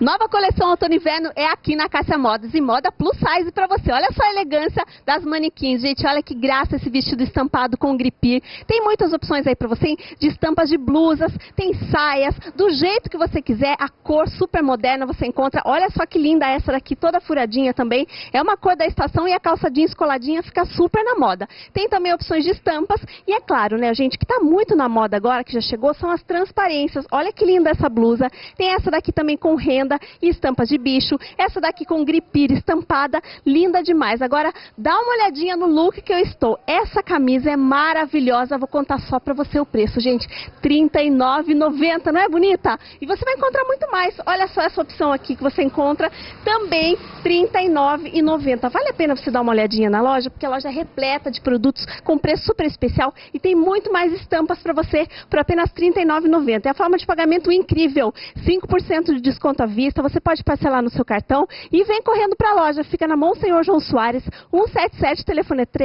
Nova coleção outono e inverno é aqui na Cássia Modas e moda plus size pra você. Olha só a elegância das manequins, gente. Olha que graça esse vestido estampado com gripir. Tem muitas opções aí pra você, hein? De estampas de blusas, tem saias, do jeito que você quiser. A cor super moderna você encontra. Olha só que linda essa daqui, toda furadinha também. É uma cor da estação e a calça jeans coladinha fica super na moda. Tem também opções de estampas e é claro, né, gente, que tá muito na moda agora, que já chegou, são as transparências. Olha que linda essa blusa. Tem essa daqui também com renda e estampas de bicho. Essa daqui com gripir estampada, linda demais. Agora, dá uma olhadinha no look que eu estou. Essa camisa é maravilhosa, vou contar só pra você o preço, gente. R$ 39,90, não é bonita? E você vai encontrar muito mais. Olha só essa opção aqui que você encontra também R$ 39,90. Vale a pena você dar uma olhadinha na loja, porque a loja é repleta de produtos com preço super especial e tem muito mais estampas para você por apenas R$ 39,90. É a forma de pagamento incrível. 5% de desconto à vista, você pode parcelar no seu cartão e vem correndo para a loja. Fica na Monsenhor João Soares, 177, telefone é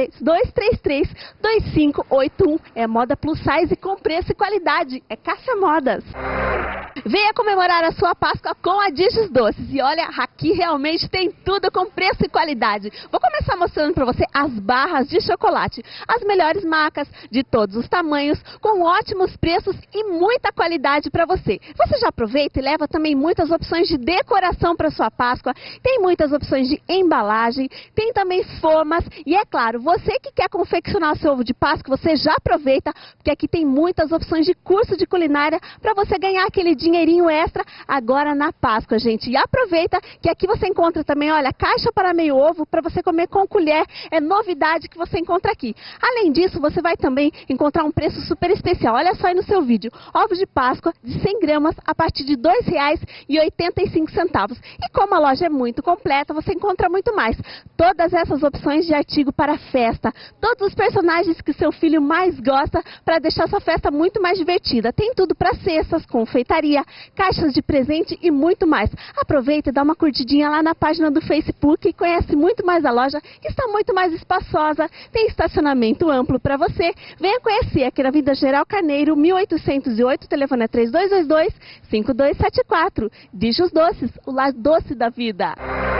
233-2581. É moda plus size com preço e qualidade. É Cássia Modas. Venha comemorar a sua Páscoa com a Digis Doces. E olha, aqui realmente tem tudo com preço e qualidade. Vou começar mostrando para você as barras de chocolate. As melhores marcas, de todos os tamanhos, com ótimos preços e muita qualidade para você. Você já aproveita e leva também muitas opções de decoração para sua Páscoa. Tem muitas opções de embalagem, tem também formas. E é claro, você que quer confeccionar o seu ovo de Páscoa, você já aproveita, porque aqui tem muitas opções de curso de culinária para você ganhar aquele dinheirinho extra agora na Páscoa, gente. E aproveita que aqui você encontra também, olha, caixa para meio ovo para você comer com colher. É novidade que você encontra aqui. Além disso, você vai também encontrar um preço super especial. Olha só aí no seu vídeo. Ovos de Páscoa de 100 gramas a partir de R$ 2,85. E como a loja é muito completa, você encontra muito mais. Todas essas opções de artigo para festa. Todos os personagens que seu filho mais gosta para deixar sua festa muito mais divertida. Tem tudo para cestas, confeitaria, caixas de presente e muito mais. Aproveita e dá uma curtidinha lá na página do Facebook e conhece muito mais a loja, que está muito mais espaçosa, tem estacionamento amplo para você. Venha conhecer aqui na Avenida Geral Carneiro, 1808, telefone é 3222-5274. Digis Doces, o lar doce da vida.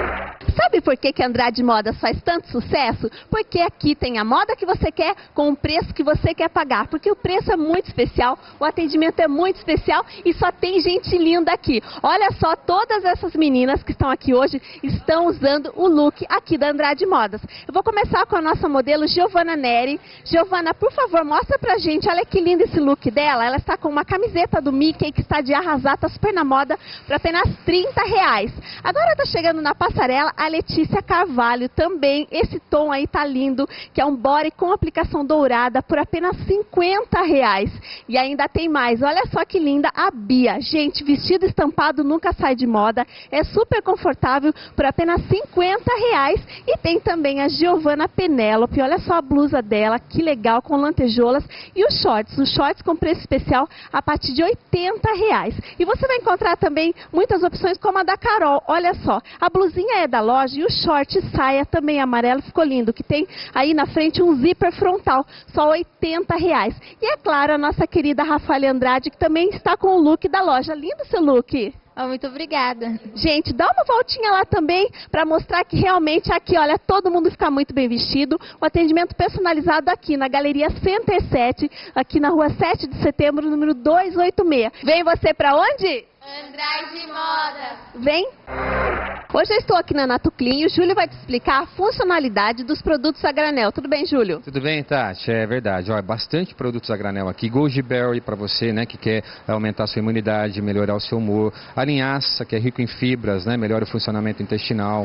Sabe por que Andrade Modas faz tanto sucesso? Porque aqui tem a moda que você quer com o preço que você quer pagar. Porque o preço é muito especial, o atendimento é muito especial e só tem gente linda aqui. Olha só, todas essas meninas que estão aqui hoje estão usando o look aqui da Andrade Modas. Eu vou começar com a nossa modelo Giovana Neri. Giovana, por favor, mostra pra gente, olha que lindo esse look dela. Ela está com uma camiseta do Mickey que está de arrasar, tá super na moda, por apenas R$ 30. Agora tá chegando na passarela a Letícia Carvalho também. Esse tom aí tá lindo, que é um body com aplicação dourada por apenas R$ 50. E ainda tem mais, olha só que linda a Bia. Gente, vestido estampado nunca sai de moda, é super confortável por apenas R$ 50. E tem também a Giovana Penélope, olha só a blusa dela, que legal, com lantejoulas e os shorts com preço especial a partir de R$ 80. E você vai encontrar também muitas opções como a da Carol, olha só, a blusinha é da loja e o short saia também amarelo, ficou lindo, que tem aí na frente um zíper frontal, só R$ 80. E é claro, a nossa querida Rafaela Andrade, que também está com o look da loja. Lindo seu look! Oh, muito obrigada. Gente, dá uma voltinha lá também para mostrar que realmente aqui, olha, todo mundo fica muito bem vestido. O atendimento personalizado aqui na Galeria Center 7, aqui na rua 7 de setembro, número 286. Vem você para onde? Andrade Modas. Vem! Hoje eu estou aqui na Nato Clean e o Júlio vai te explicar a funcionalidade dos produtos a granel. Tudo bem, Júlio? Tudo bem, Tati? É verdade. Olha, bastante produtos a granel aqui. Goji Berry para você, né, que quer aumentar a sua imunidade, melhorar o seu humor. A linhaça, que é rico em fibras, né, melhora o funcionamento intestinal.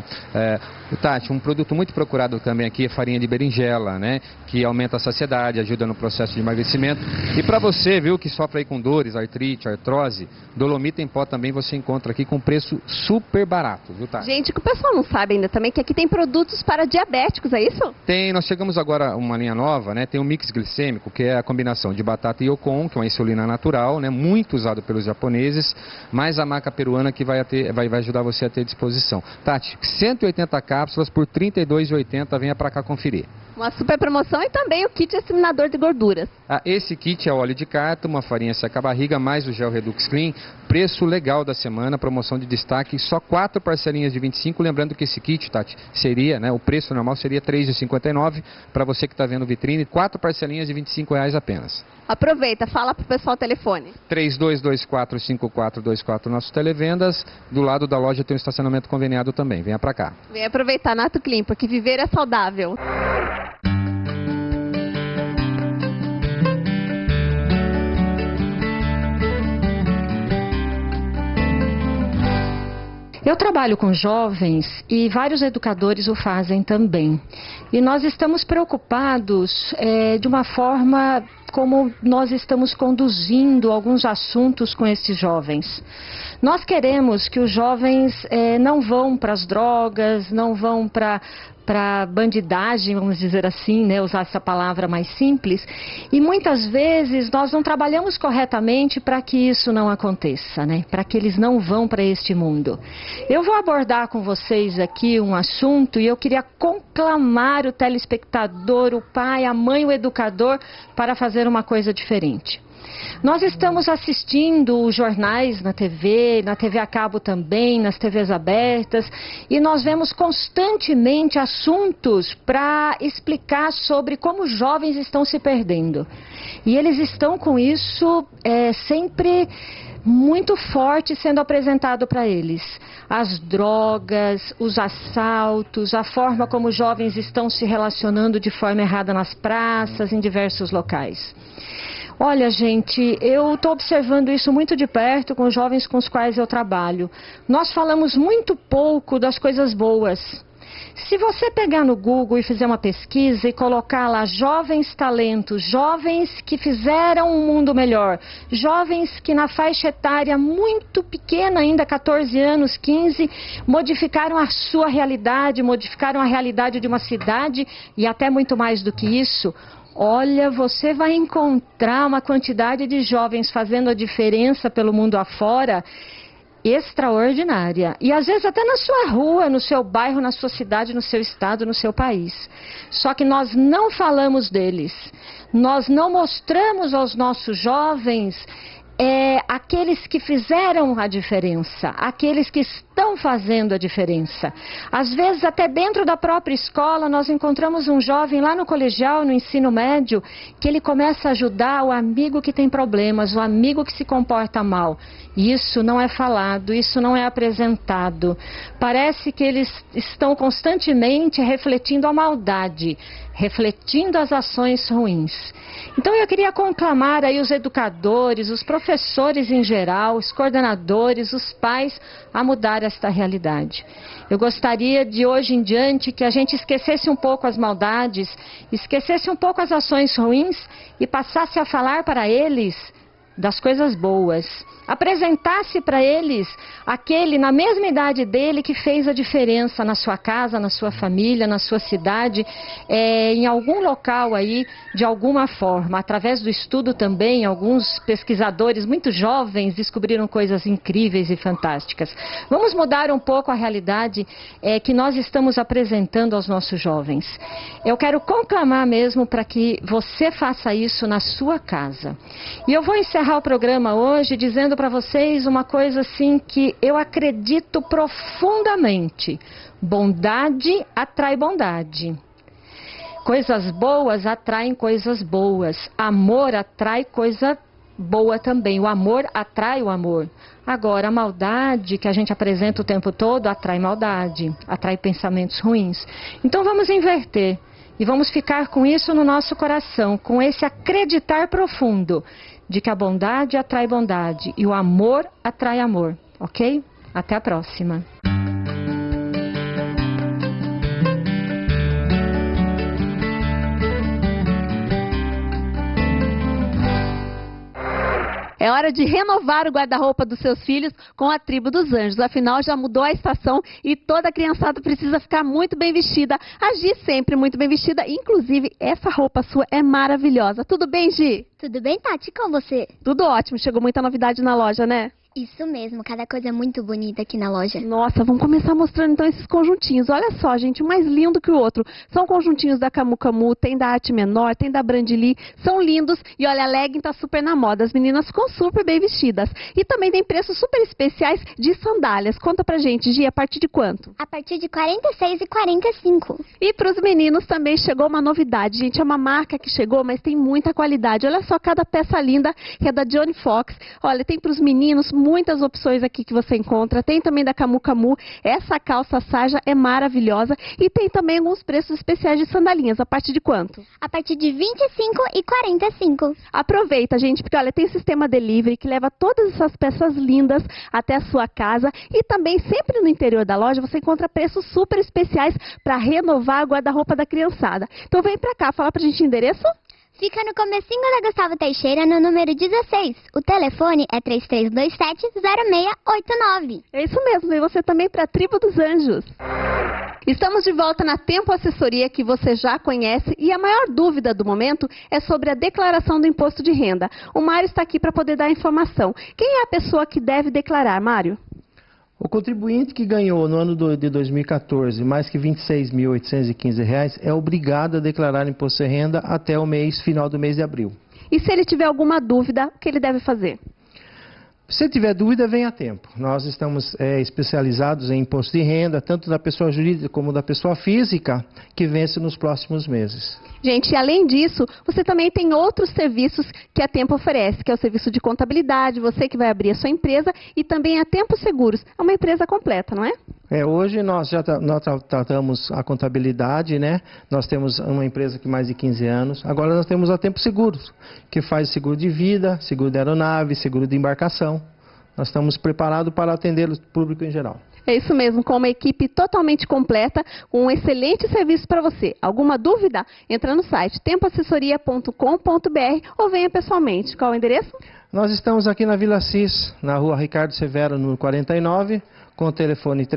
Tati, um produto muito procurado também aqui é farinha de berinjela, né, que aumenta a saciedade, ajuda no processo de emagrecimento. E para você, viu, que sofre aí com dores, artrite, artrose, dolomita em pó também você encontra aqui com preço super barato, viu, Tati? Gente, que o pessoal não sabe ainda também que aqui tem produtos para diabéticos, é isso? Tem, nós chegamos agora a uma linha nova, né? Tem um mix glicêmico, que é a combinação de batata e yocon, que é uma insulina natural, né? Muito usado pelos japoneses, mais a marca peruana que vai ajudar você a ter disposição. Tati, 180 cápsulas por R$ 32,80, venha para cá conferir. Uma super promoção e também o kit eliminador de gorduras. Esse kit é óleo de cártamo, uma farinha seca-barriga, mais o gel Redux Clean. Preço legal da semana, promoção de destaque, só 4 parcelinhas de 25. Lembrando que esse kit, Tati, seria, né, o preço normal seria R$ 3,59. Para você que está vendo vitrine, 4 parcelinhas de R$ 25 apenas. Aproveita, fala pro pessoal o telefone. 3224-5424, nosso televendas. Do lado da loja tem um estacionamento conveniado também. Venha para cá. Vem aproveitar Nato Clean, porque viver é saudável. Eu trabalho com jovens e vários educadores o fazem também. E nós estamos preocupados de uma forma como nós estamos conduzindo alguns assuntos com esses jovens. Nós queremos que os jovens não vão para as drogas, não vão para bandidagem, vamos dizer assim, né, usar essa palavra mais simples, e muitas vezes nós não trabalhamos corretamente para que isso não aconteça, né, para que eles não vão para este mundo. Eu vou abordar com vocês aqui um assunto e eu queria conclamar o telespectador, o pai, a mãe, o educador, para fazer uma coisa diferente. Nós estamos assistindo os jornais na TV a cabo também, nas TVs abertas, e nós vemos constantemente assuntos para explicar sobre como os jovens estão se perdendo. E eles estão com isso sempre muito forte sendo apresentado para eles. As drogas, os assaltos, a forma como os jovens estão se relacionando de forma errada nas praças, em diversos locais. Olha, gente, eu estou observando isso muito de perto com os jovens com os quais eu trabalho. Nós falamos muito pouco das coisas boas. Se você pegar no Google e fizer uma pesquisa e colocar lá jovens talentos, jovens que fizeram um mundo melhor, jovens que na faixa etária muito pequena ainda, 14 anos, 15, modificaram a sua realidade, modificaram a realidade de uma cidade e até muito mais do que isso. Olha, você vai encontrar uma quantidade de jovens fazendo a diferença pelo mundo afora extraordinária. E às vezes até na sua rua, no seu bairro, na sua cidade, no seu estado, no seu país. Só que nós não falamos deles. Nós não mostramos aos nossos jovens aqueles que fizeram a diferença, aqueles que estão fazendo a diferença. Às vezes, até dentro da própria escola, nós encontramos um jovem lá no colegial, no ensino médio, que ele começa a ajudar o amigo que tem problemas, o amigo que se comporta mal. Isso não é falado, isso não é apresentado. Parece que eles estão constantemente refletindo a maldade, refletindo as ações ruins. Então eu queria conclamar aí os educadores, os professores em geral, os coordenadores, os pais a mudar esta realidade. Eu gostaria de hoje em diante que a gente esquecesse um pouco as maldades, esquecesse um pouco as ações ruins e passasse a falar para eles das coisas boas. Apresentasse para eles aquele na mesma idade dele que fez a diferença na sua casa, na sua família, na sua cidade, em algum local aí, de alguma forma. Através do estudo também, alguns pesquisadores muito jovens descobriram coisas incríveis e fantásticas. Vamos mudar um pouco a realidade que nós estamos apresentando aos nossos jovens. Eu quero conclamar mesmo para que você faça isso na sua casa. E eu vou encerrar o programa hoje dizendo para vocês uma coisa assim que eu acredito profundamente. Bondade atrai bondade. Coisas boas atraem coisas boas. Amor atrai coisa boa também. O amor atrai o amor. Agora, a maldade que a gente apresenta o tempo todo atrai maldade, atrai pensamentos ruins. Então vamos inverter e vamos ficar com isso no nosso coração, com esse acreditar profundo de que a bondade atrai bondade e o amor atrai amor, ok? Até a próxima. É hora de renovar o guarda-roupa dos seus filhos com a Tribo dos Anjos. Afinal, já mudou a estação e toda criançada precisa ficar muito bem vestida. A Gi sempre muito bem vestida. Inclusive, essa roupa sua é maravilhosa. Tudo bem, Gi? Tudo bem, Tati? Com você? Tudo ótimo. Chegou muita novidade na loja, né? Isso mesmo, cada coisa muito bonita aqui na loja. Nossa, vamos começar mostrando então esses conjuntinhos. Olha só, gente, um mais lindo que o outro. São conjuntinhos da Camu Camu, tem da Arte Menor, tem da Brandly. São lindos e olha, a legging tá super na moda. As meninas ficam super bem vestidas. E também tem preços super especiais de sandálias. Conta pra gente, Gi, a partir de quanto? A partir de 46 e 45. E pros meninos também chegou uma novidade, gente. É uma marca que chegou, mas tem muita qualidade. Olha só cada peça linda que é da Johnny Fox. Olha, tem pros meninos muitas opções aqui que você encontra. Tem também da Camu Camu. Essa calça saja é maravilhosa. E tem também alguns preços especiais de sandalinhas. A partir de quanto? A partir de 25 e 45. Aproveita, gente, porque olha, tem sistema delivery que leva todas essas peças lindas até a sua casa. E também sempre no interior da loja você encontra preços super especiais para renovar a guarda-roupa da criançada. Então vem pra cá, fala pra gente o endereço. Fica no comecinho da Gustavo Teixeira, no número 16. O telefone é 3327-0689. É isso mesmo, e você também para a Tribo dos Anjos. Estamos de volta na Tempo Assessoria, que você já conhece, e a maior dúvida do momento é sobre a declaração do imposto de renda. O Mário está aqui para poder dar a informação. Quem é a pessoa que deve declarar, Mário? O contribuinte que ganhou no ano de 2014 mais que R$ 26.815 é obrigado a declarar imposto de renda até o final do mês de abril. E se ele tiver alguma dúvida, o que ele deve fazer? Se tiver dúvida, venha a tempo. Nós estamos especializados em imposto de renda, tanto da pessoa jurídica como da pessoa física, que vence nos próximos meses. Gente, e além disso, você também tem outros serviços que a Tempo oferece, que é o serviço de contabilidade, você que vai abrir a sua empresa, e também a Tempo Seguros. É uma empresa completa, não é? Hoje nós já tratamos a contabilidade, né? Nós temos uma empresa que mais de 15 anos. Agora nós temos a Tempo Seguros, que faz seguro de vida, seguro de aeronave, seguro de embarcação. Nós estamos preparados para atender o público em geral. É isso mesmo, com uma equipe totalmente completa, um excelente serviço para você. Alguma dúvida? Entra no site tempoassessoria.com.br ou venha pessoalmente. Qual é o endereço? Nós estamos aqui na Vila Cis, na rua Ricardo Severo, número 49, com o telefone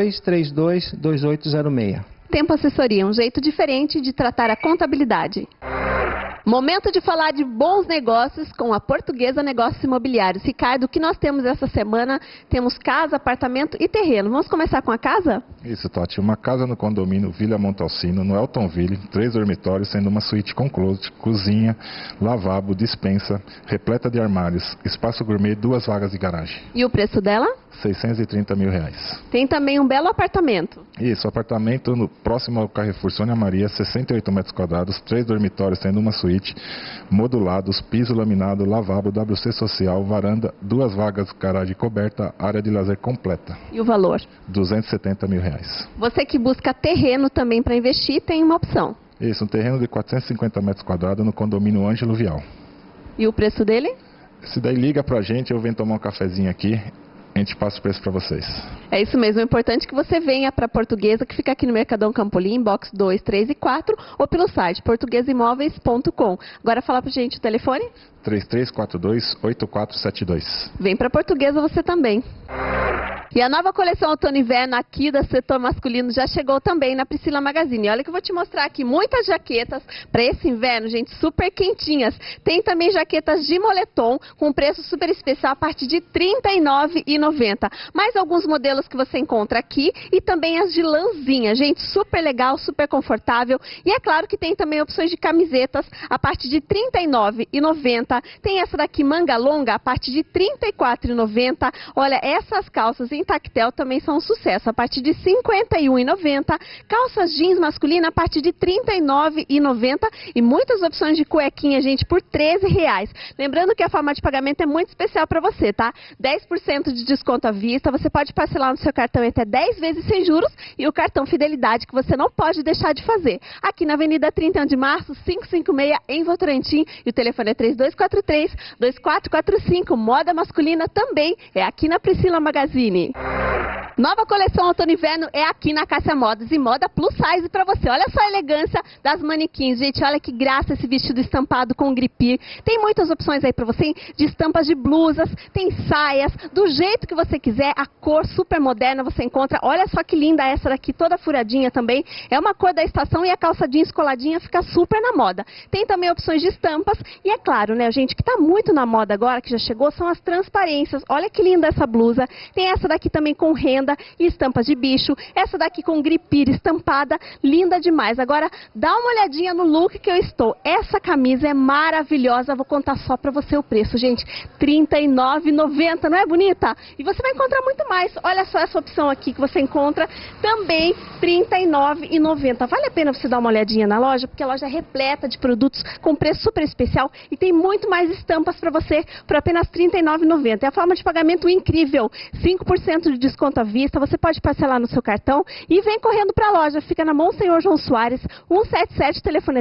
3232-2806. Tempo Assessoria, um jeito diferente de tratar a contabilidade. Momento de falar de bons negócios com a Portuguesa Negócios Imobiliários. Ricardo, o que nós temos essa semana? Temos casa, apartamento e terreno. Vamos começar com a casa? Isso, Tati. Uma casa no condomínio Vila Montalcino, no Eltonville, 3 dormitórios, sendo uma suíte com closet, cozinha, lavabo, despensa, repleta de armários, espaço gourmet, 2 vagas de garagem. E o preço dela? R$630 mil. Tem também um belo apartamento. Isso, apartamento próximo ao Carrefour Sônia Maria, 68 metros quadrados, 3 dormitórios, sendo uma suíte, modulados, piso laminado, lavabo, WC social, varanda, 2 vagas, garagem coberta, área de lazer completa. E o valor? R$270 mil. Você que busca terreno também para investir, tem uma opção. Isso, um terreno de 450 metros quadrados no condomínio Ângelo Vial. E o preço dele? Se daí liga pra gente, eu venho tomar um cafezinho aqui. A gente passa o preço para vocês. É isso mesmo, é importante que você venha para a Portuguesa, que fica aqui no Mercadão Campolim, box 2, 3 e 4, ou pelo site portuguesaimóveis.com. Agora fala pra gente o telefone? 3342-8472. Vem para a Portuguesa você também. E a nova coleção outono e inverno aqui do setor masculino já chegou também na Priscila Magazine. Olha que eu vou te mostrar aqui muitas jaquetas para esse inverno, gente, super quentinhas. Tem também jaquetas de moletom com preço super especial a partir de R$ 39,90. Mais alguns modelos que você encontra aqui e também as de lãzinha, gente, super legal, super confortável. E é claro que tem também opções de camisetas a partir de R$ 39,90. Tem essa daqui manga longa a partir de R$ 34,90. Olha, essas calças em tactel também são um sucesso, a partir de R$ 51,90. Calças jeans masculina a partir de R$ 39,90 e muitas opções de cuequinha, gente, por R$ 13,00. Lembrando que a forma de pagamento é muito especial para você, tá? 10% de desconto à vista, você pode parcelar no seu cartão até 10 vezes sem juros e o cartão Fidelidade que você não pode deixar de fazer. Aqui na Avenida 31 de Março, 556, em Votorantim, e o telefone é 3243-2445. Moda masculina também é aqui na Priscila Magazine. Nova coleção outono e inverno é aqui na Cássia Modas e moda plus size pra você. Olha só a elegância das manequins, gente. Olha que graça esse vestido estampado com gripir. Tem muitas opções aí pra você de estampas de blusas, tem saias, do jeito que você quiser. A cor super moderna você encontra. Olha só que linda essa daqui, toda furadinha também. É uma cor da estação e a calça jeans coladinha fica super na moda. Tem também opções de estampas e é claro, né, gente, que tá muito na moda agora, que já chegou, são as transparências. Olha que linda essa blusa. Tem essa daqui também com renda e estampas de bicho, essa daqui com gripir estampada, linda demais. Agora, dá uma olhadinha no look que eu estou. Essa camisa é maravilhosa, vou contar só pra você o preço, gente, R$39,90, não é bonita? E você vai encontrar muito mais. Olha só essa opção aqui que você encontra, também R$39,90. Vale a pena você dar uma olhadinha na loja, porque a loja é repleta de produtos com preço super especial e tem muito mais estampas pra você por apenas R$39,90. É a forma de pagamento incrível, 5% de desconto à vista, você pode parcelar no seu cartão e vem correndo para a loja. Fica na Monsenhor João Soares, 177, telefone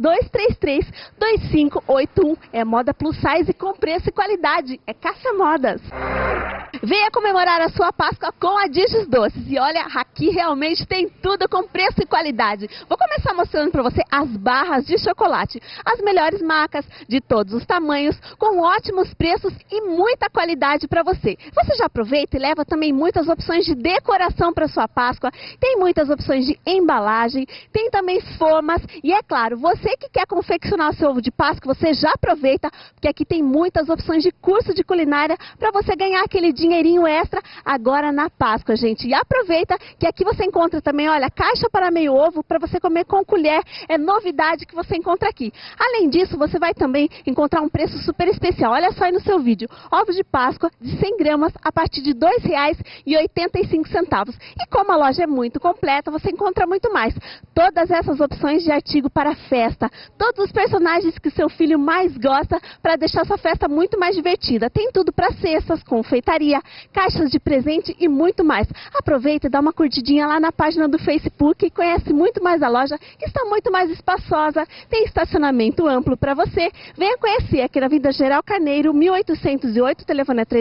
233-2581. É moda plus size com preço e qualidade. É Cássia Modas. Venha comemorar a sua Páscoa com a Digis Doces. E olha, aqui realmente tem tudo com preço e qualidade. Vou começar mostrando para você as barras de chocolate. As melhores marcas, de todos os tamanhos, com ótimos preços e muita qualidade para você. Você já aproveita e leva também muitas opções de decoração para sua Páscoa. Tem muitas opções de embalagem, tem também formas. E é claro, você que quer confeccionar o seu ovo de Páscoa, você já aproveita, porque aqui tem muitas opções de curso de culinária para você ganhar aquele dinheirinho extra agora na Páscoa, gente. E aproveita que aqui você encontra também, olha, caixa para meio ovo para você comer com colher. É novidade que você encontra aqui. Além disso, você vai também encontrar um preço super especial. Olha só aí no seu vídeo. Ovos de Páscoa de 100 gramas a partir de R$2,85. E como a loja é muito completa, você encontra muito mais. Todas essas opções de artigo para festa. Todos os personagens que seu filho mais gosta para deixar sua festa muito mais divertida. Tem tudo para cestas, confeitaria, caixas de presente e muito mais. Aproveita e dá uma curtidinha lá na página do Facebook e conhece muito mais a loja, que está muito mais espaçosa. Tem estacionamento amplo para você. Venha conhecer aqui na Avenida Geral Carneiro, 1808, telefone é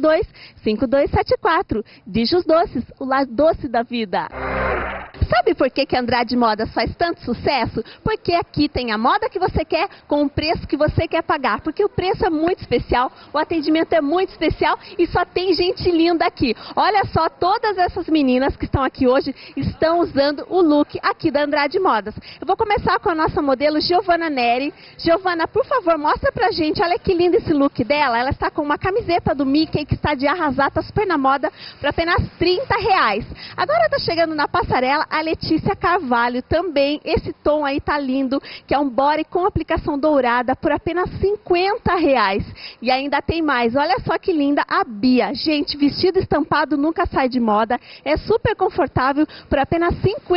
3222-5274. Digis Doces, o lar doce da vida. Sabe por que Andrade Modas faz tanto sucesso? Porque aqui tem a moda que você quer com o preço que você quer pagar. Porque o preço é muito especial, o atendimento é muito especial e só tem gente linda aqui. Olha só, todas essas meninas que estão aqui hoje estão usando o look aqui da Andrade Modas. Eu vou começar com a nossa modelo Giovana Neri. Giovana, por favor, mostra pra gente, olha que lindo esse look dela. Ela está com uma camiseta do Mickey que está de arrasar, tá super na moda, por apenas R$30. Agora tá chegando na passarela a Letícia Carvalho também. Esse tom aí tá lindo, que é um body com aplicação dourada por apenas R$50. E ainda tem mais, olha só que linda a Bia. Gente, vestido estampado nunca sai de moda, é super confortável por apenas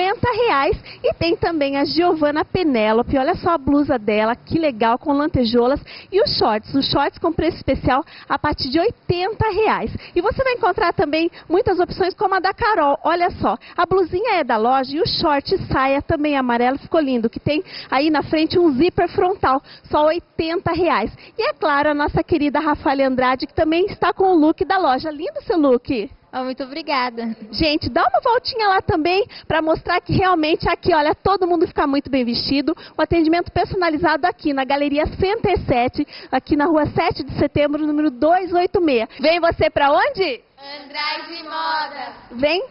R$50. E tem também a Giovana Penélope, olha só a blusa dela, que legal, com lantejoulas e os shorts com preço especial a partir de R$80. E você vai encontrar também muitas opções como a da Carol, olha só, a blusinha é da loja e o short saia também amarelo, ficou lindo, que tem aí na frente um zíper frontal, só R$80. E é claro, a nossa querida Rafaela Andrade, que também está com o look da loja. Lindo seu look! Oh, muito obrigada. Gente, dá uma voltinha lá também para mostrar que realmente aqui, olha, todo mundo fica muito bem vestido. O atendimento personalizado aqui na Galeria Center 7, aqui na rua 7 de setembro, número 286. Vem você para onde? Andrade Moda. Vem!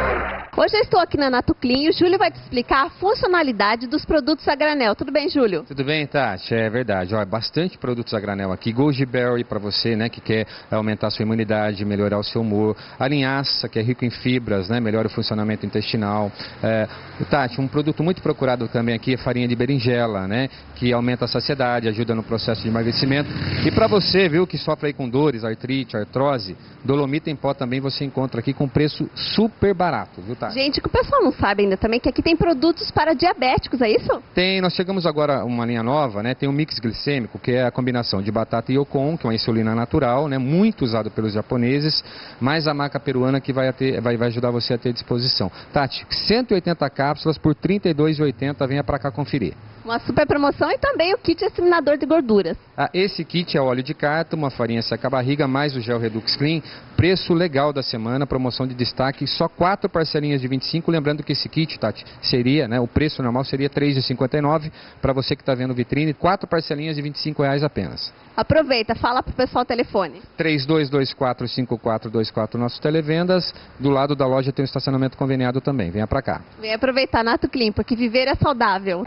Hoje eu estou aqui na Nato Clean e o Júlio vai te explicar a funcionalidade dos produtos a granel. Tudo bem, Júlio? Tudo bem, Tati? É verdade. Olha, bastante produtos a granel aqui. Goji Berry para você, né, que quer aumentar a sua imunidade, melhorar o seu humor. A linhaça, que é rico em fibras, né, melhora o funcionamento intestinal. Tati, um produto muito procurado também aqui é farinha de berinjela, né, que aumenta a saciedade, ajuda no processo de emagrecimento. E para você, viu, que sofre aí com dores, artrite, artrose, Dolomita em pó também você encontra aqui com preço super barato, viu, Tati? Gente, que o pessoal não sabe ainda também que aqui tem produtos para diabéticos, é isso? Tem, nós chegamos agora a uma linha nova, né? Tem um mix glicêmico, que é a combinação de batata e yocon, que é uma insulina natural, né? Muito usado pelos japoneses, mais a maca peruana que vai ajudar você a ter disposição. Tati, 180 cápsulas por R$ 32,80, venha para cá conferir. Uma super promoção e também o kit eliminador de gorduras. Esse kit é óleo de cártamo, uma farinha seca-barriga, mais o gel Redux Clean, preço concurso legal da semana, promoção de destaque, só 4 parcelinhas de 25, lembrando que esse kit, Tati, seria, né, o preço normal seria R$ 3,59, para você que está vendo vitrine, 4 parcelinhas de R$ 25 apenas. Aproveita, fala pro pessoal o telefone. 3224-5424, nosso televendas. Do lado da loja tem um estacionamento conveniado também. Venha pra cá. Vem aproveitar Nato Clean, porque viver é saudável.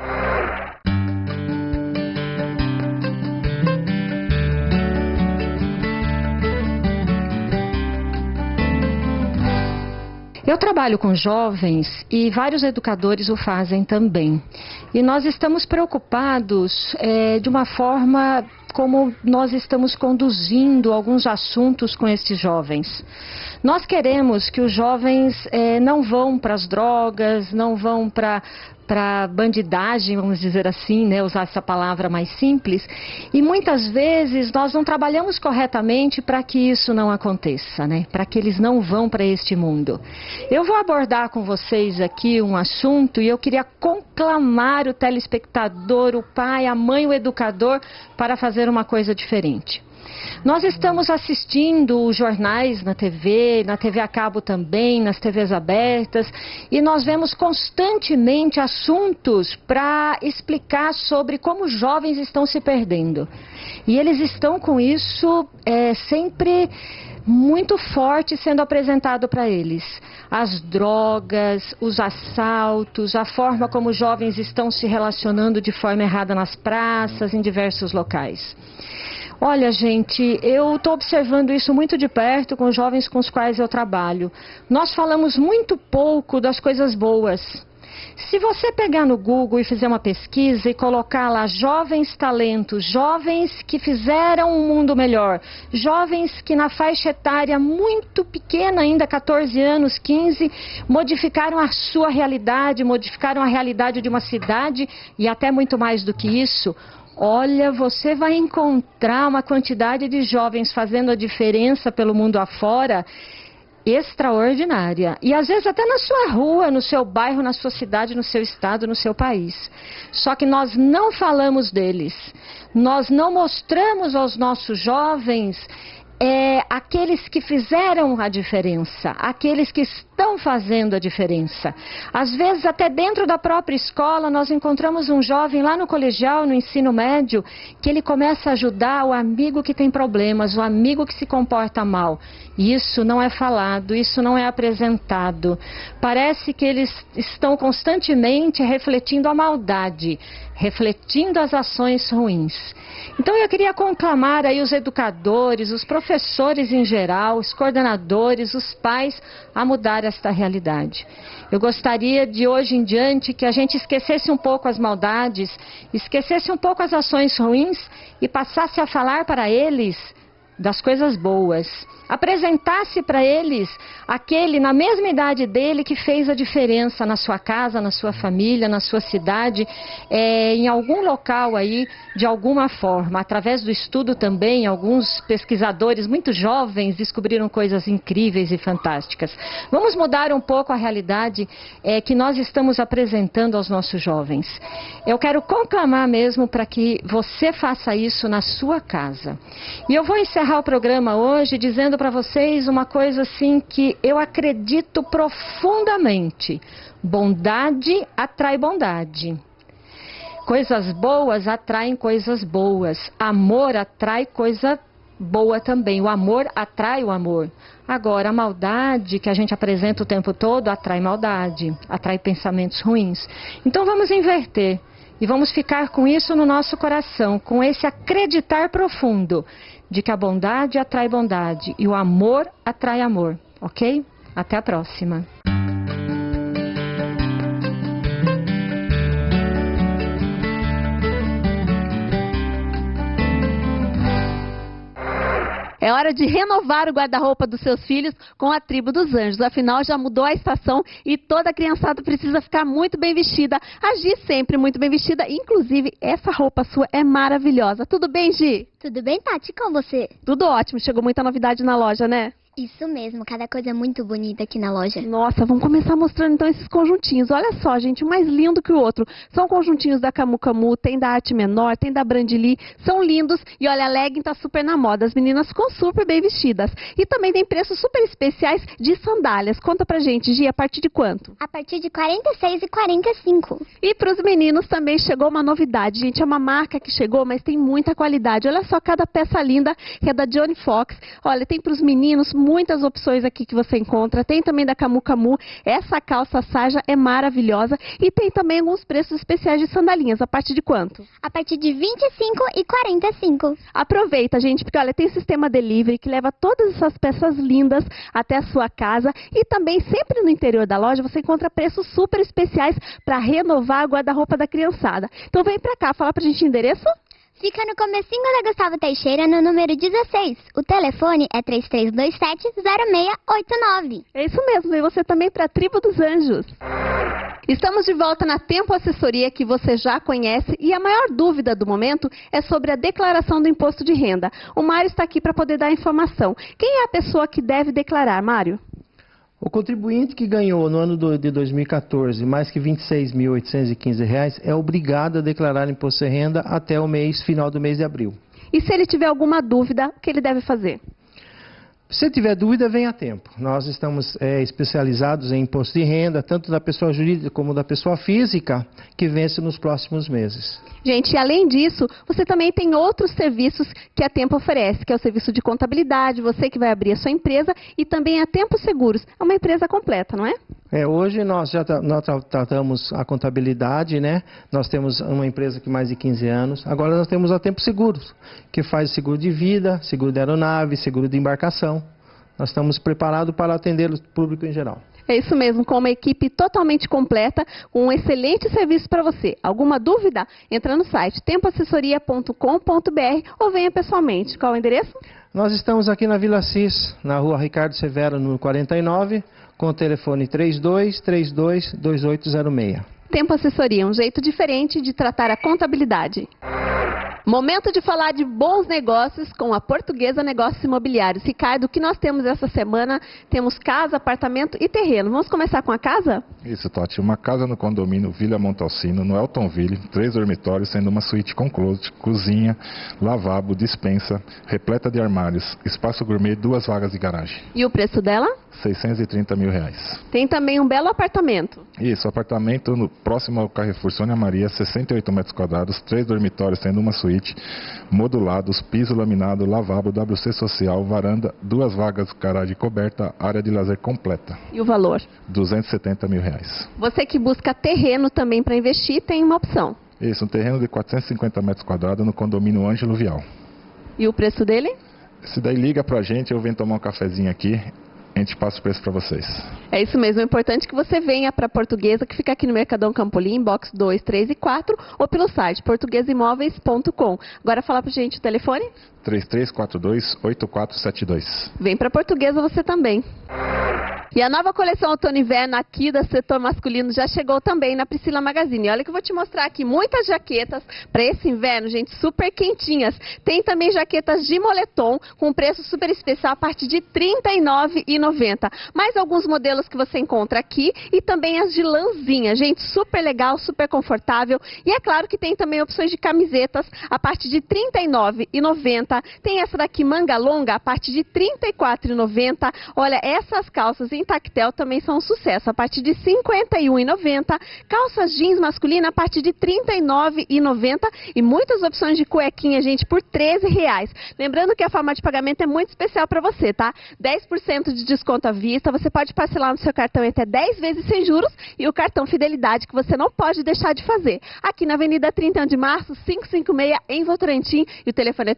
Eu trabalho com jovens e vários educadores o fazem também. E nós estamos preocupados de uma forma como nós estamos conduzindo alguns assuntos com esses jovens. Nós queremos que os jovens não vão para as drogas, não vão para bandidagem, vamos dizer assim, né, usar essa palavra mais simples, e muitas vezes nós não trabalhamos corretamente para que isso não aconteça, né, para que eles não vão para este mundo. Eu vou abordar com vocês aqui um assunto e eu queria conclamar o telespectador, o pai, a mãe, o educador para fazer uma coisa diferente. Nós estamos assistindo os jornais na TV a cabo também, nas TVs abertas, e nós vemos constantemente assuntos para explicar sobre como os jovens estão se perdendo. E eles estão com isso sempre muito forte sendo apresentado para eles. As drogas, os assaltos, a forma como os jovens estão se relacionando de forma errada nas praças, em diversos locais. Olha, gente, eu estou observando isso muito de perto com os jovens com os quais eu trabalho. Nós falamos muito pouco das coisas boas. Se você pegar no Google e fizer uma pesquisa e colocar lá jovens talentos, jovens que fizeram um mundo melhor, jovens que na faixa etária muito pequena ainda, 14 anos, 15, modificaram a sua realidade, modificaram a realidade de uma cidade e até muito mais do que isso. Olha, você vai encontrar uma quantidade de jovens fazendo a diferença pelo mundo afora extraordinária. E às vezes até na sua rua, no seu bairro, na sua cidade, no seu estado, no seu país. Só que nós não falamos deles. Nós não mostramos aos nossos jovens aqueles que fizeram a diferença, aqueles que estão fazendo a diferença. Às vezes, até dentro da própria escola, nós encontramos um jovem lá no colegial, no ensino médio, que ele começa a ajudar o amigo que tem problemas, o amigo que se comporta mal. Isso não é falado, isso não é apresentado. Parece que eles estão constantemente refletindo a maldade, refletindo as ações ruins. Então eu queria conclamar aí os educadores, os professores em geral, os coordenadores, os pais a mudar esta realidade. Eu gostaria de hoje em diante que a gente esquecesse um pouco as maldades, esquecesse um pouco as ações ruins e passasse a falar para eles das coisas boas. Apresentasse para eles aquele na mesma idade dele que fez a diferença na sua casa, na sua família, na sua cidade, em algum local aí, de alguma forma. Através do estudo também, alguns pesquisadores muito jovens descobriram coisas incríveis e fantásticas. Vamos mudar um pouco a realidade que nós estamos apresentando aos nossos jovens. Eu quero conclamar mesmo para que você faça isso na sua casa. E eu vou encerrar o programa hoje dizendo para vocês uma coisa assim que eu acredito profundamente. Bondade atrai bondade. Coisas boas atraem coisas boas. Amor atrai coisa boa também. O amor atrai o amor. Agora, a maldade que a gente apresenta o tempo todo atrai maldade, atrai pensamentos ruins. Então vamos inverter. E vamos ficar com isso no nosso coração, com esse acreditar profundo de que a bondade atrai bondade e o amor atrai amor, ok? Até a próxima. É hora de renovar o guarda-roupa dos seus filhos com a Tribo dos Anjos. Afinal, já mudou a estação e toda a criançada precisa ficar muito bem vestida. A Gi sempre muito bem vestida. Inclusive, essa roupa sua é maravilhosa. Tudo bem, Gi? Tudo bem, Tati, com você? Tudo ótimo. Chegou muita novidade na loja, né? Isso mesmo, cada coisa muito bonita aqui na loja. Nossa, vamos começar mostrando então esses conjuntinhos. Olha só, gente, um mais lindo que o outro. São conjuntinhos da Camu Camu, tem da Arte Menor, tem da Brandili. São lindos e olha, a legging tá super na moda. As meninas ficam super bem vestidas. E também tem preços super especiais de sandálias. Conta pra gente, Gi, a partir de quanto? A partir de R$ 46,45. E pros meninos também chegou uma novidade, gente. É uma marca que chegou, mas tem muita qualidade. Olha só cada peça linda que é da Johnny Fox. Olha, tem pros meninos muitas opções aqui que você encontra. Tem também da Camu Camu. Essa calça sarja é maravilhosa. E tem também alguns preços especiais de sandalinhas. A partir de quanto? A partir de R$ 25,45. Aproveita, gente, porque olha, tem sistema delivery que leva todas essas peças lindas até a sua casa. E também, sempre no interior da loja, você encontra preços super especiais para renovar a guarda-roupa da criançada. Então vem pra cá, fala pra gente o endereço. Fica no comecinho da Gustavo Teixeira, no número 16. O telefone é 3327-0689. É isso mesmo, e você também para a Tribo dos Anjos. Estamos de volta na Tempo Assessoria, que você já conhece, e a maior dúvida do momento é sobre a declaração do imposto de renda. O Mário está aqui para poder dar a informação. Quem é a pessoa que deve declarar, Mário? O contribuinte que ganhou no ano de 2014 mais que R$ 26.815 é obrigado a declarar imposto de renda até o final do mês de abril. E se ele tiver alguma dúvida, o que ele deve fazer? Se tiver dúvida, venha a tempo. Nós estamos especializados em imposto de renda, tanto da pessoa jurídica como da pessoa física, que vence nos próximos meses. Gente, além disso, você também tem outros serviços que a Tempo oferece, que é o serviço de contabilidade, você que vai abrir a sua empresa, e também a Tempo Seguros. É uma empresa completa, não é? Hoje nós nós tratamos a contabilidade, né? Nós temos uma empresa que mais de 15 anos. Agora nós temos a Tempo Seguros, que faz seguro de vida, seguro de aeronave, seguro de embarcação. Nós estamos preparados para atender o público em geral. É isso mesmo, com uma equipe totalmente completa, com um excelente serviço para você. Alguma dúvida? Entra no site tempoassessoria.com.br ou venha pessoalmente. Qual é o endereço? Nós estamos aqui na Vila Cis, na rua Ricardo Severo, no 49, com o telefone 3232-2806. Tempo Assessoria, um jeito diferente de tratar a contabilidade. Momento de falar de bons negócios com a Portuguesa Negócios Imobiliários. Ricardo, o que nós temos essa semana? Temos casa, apartamento e terreno. Vamos começar com a casa? Isso, Tati. Uma casa no condomínio Vila Montalcino, no Eltonville, 3 dormitórios, sendo uma suíte com closet, cozinha, lavabo, despensa, repleta de armários, espaço gourmet, 2 vagas de garagem. E o preço dela? R$630 mil. Tem também um belo apartamento. Isso, apartamento próximo ao Carrefour Sônia Maria, 68 metros quadrados, 3 dormitórios, sendo uma suíte, modulados, piso laminado, lavabo, WC social, varanda, 2 vagas, garagem coberta, área de lazer completa. E o valor? R$270 mil. Você que busca terreno também para investir, tem uma opção. Isso, um terreno de 450 metros quadrados no condomínio Ângelo Vial. E o preço dele? Se daí liga pra gente, eu venho tomar um cafezinho aqui. A gente passa o preço para vocês. É isso mesmo, é importante que você venha para a Portuguesa, que fica aqui no Mercadão Campolim, box 2, 3 e 4, ou pelo site portuguesaimóveis.com. Agora fala pra gente o telefone? 3342-8472. Vem para a Portuguesa você também. E a nova coleção outono e inverno aqui do setor masculino já chegou também na Priscila Magazine. Olha que eu vou te mostrar aqui muitas jaquetas para esse inverno, gente, super quentinhas. Tem também jaquetas de moletom com preço super especial a partir de R$ 39,90. Mais alguns modelos que você encontra aqui e também as de lãzinha, gente, super legal, super confortável. E é claro que tem também opções de camisetas a partir de R$ 39,90. Tem essa daqui manga longa a partir de R$ 34,90. Olha, essas calças em tactel também são um sucesso, a partir de R$ 51,90. Calças jeans masculina a partir de R$ 39,90 e muitas opções de cuequinha, gente, por R$ 13,00. Lembrando que a forma de pagamento é muito especial para você, tá? 10% de desconto à vista, você pode parcelar no seu cartão em até 10 vezes sem juros e o cartão Fidelidade que você não pode deixar de fazer. Aqui na Avenida 31 de Março, 556, em Votorantim, e o telefone é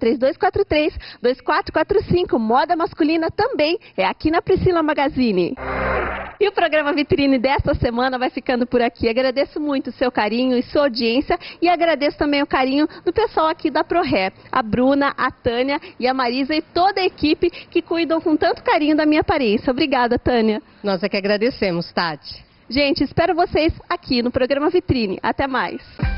3243-2445. Moda masculina também é aqui na Priscila Magazine. E o programa Vitrine desta semana vai ficando por aqui. Agradeço muito o seu carinho e sua audiência e agradeço também o carinho do pessoal aqui da ProRé, a Bruna, a Tânia e a Marisa e toda a equipe que cuidam com tanto carinho da minha aparência. Obrigada, Tânia. Nós é que agradecemos, Tati. Gente, espero vocês aqui no programa Vitrine. Até mais.